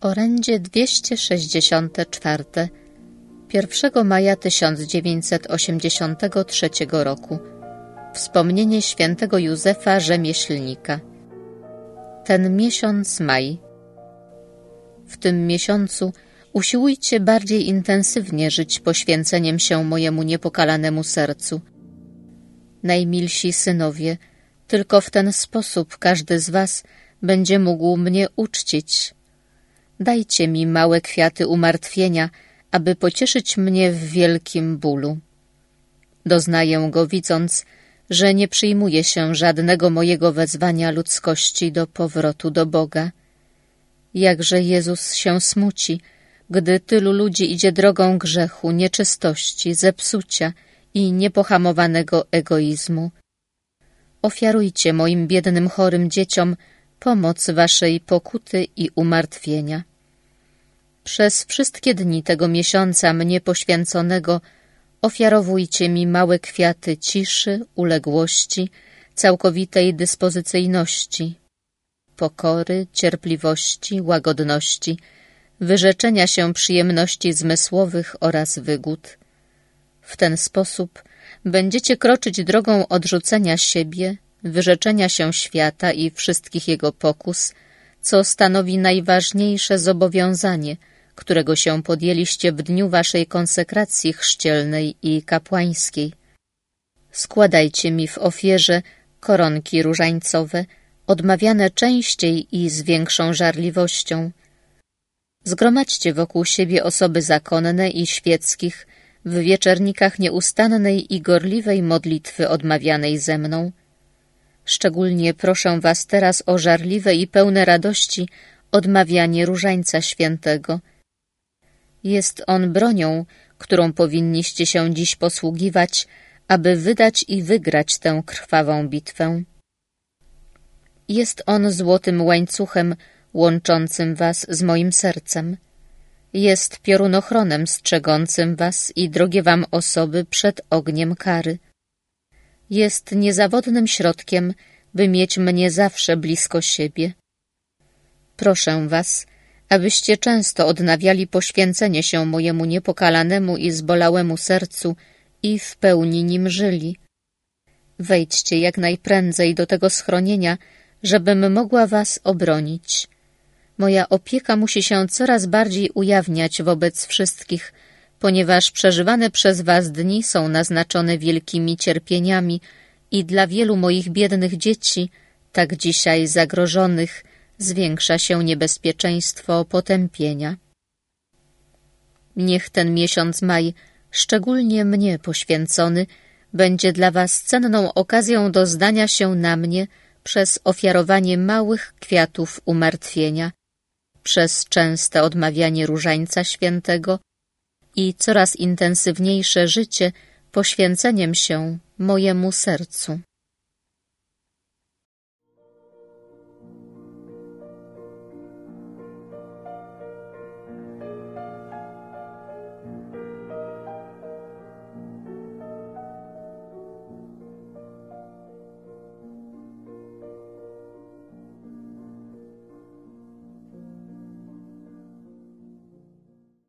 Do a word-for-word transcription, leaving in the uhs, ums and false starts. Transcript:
Orędzie dwieście sześćdziesiąte czwarte. pierwszego maja tysiąc dziewięćset osiemdziesiątego trzeciego roku. Wspomnienie świętego Józefa Rzemieślnika. Ten miesiąc maj. W tym miesiącu usiłujcie bardziej intensywnie żyć poświęceniem się mojemu niepokalanemu sercu. Najmilsi synowie, tylko w ten sposób każdy z was będzie mógł mnie uczcić. Dajcie mi małe kwiaty umartwienia, aby pocieszyć mnie w wielkim bólu. Doznaję go widząc, że nie przyjmuje się żadnego mojego wezwania ludzkości do powrotu do Boga. Jakże Jezus się smuci, gdy tylu ludzi idzie drogą grzechu, nieczystości, zepsucia i niepohamowanego egoizmu. Ofiarujcie moim biednym chorym dzieciom pomoc waszej pokuty i umartwienia. Przez wszystkie dni tego miesiąca mnie poświęconego ofiarowujcie mi małe kwiaty ciszy, uległości, całkowitej dyspozycyjności, pokory, cierpliwości, łagodności, wyrzeczenia się przyjemności zmysłowych oraz wygód. W ten sposób będziecie kroczyć drogą odrzucenia siebie, wyrzeczenia się świata i wszystkich jego pokus, co stanowi najważniejsze zobowiązanie, którego się podjęliście w dniu waszej konsekracji chrzcielnej i kapłańskiej. Składajcie mi w ofierze koronki różańcowe, odmawiane częściej i z większą żarliwością. Zgromadźcie wokół siebie osoby zakonne i świeckich w wieczernikach nieustannej i gorliwej modlitwy odmawianej ze mną. Szczególnie proszę was teraz o żarliwe i pełne radości odmawianie różańca świętego. Jest on bronią, którą powinniście się dziś posługiwać, aby wydać i wygrać tę krwawą bitwę. Jest on złotym łańcuchem łączącym was z moim sercem. Jest piorunochronem strzegącym was i drogie wam osoby przed ogniem kary. Jest niezawodnym środkiem, by mieć mnie zawsze blisko siebie. Proszę was, abyście często odnawiali poświęcenie się mojemu niepokalanemu i zbolałemu sercu i w pełni nim żyli. Wejdźcie jak najprędzej do tego schronienia, żebym mogła was obronić. Moja opieka musi się coraz bardziej ujawniać wobec wszystkich, ponieważ przeżywane przez was dni są naznaczone wielkimi cierpieniami i dla wielu moich biednych dzieci, tak dzisiaj zagrożonych, zwiększa się niebezpieczeństwo potępienia. Niech ten miesiąc maj, szczególnie mnie poświęcony, będzie dla was cenną okazją do zdania się na mnie przez ofiarowanie małych kwiatów umartwienia, przez częste odmawianie różańca świętego i coraz intensywniejsze życie poświęceniem się mojemu sercu.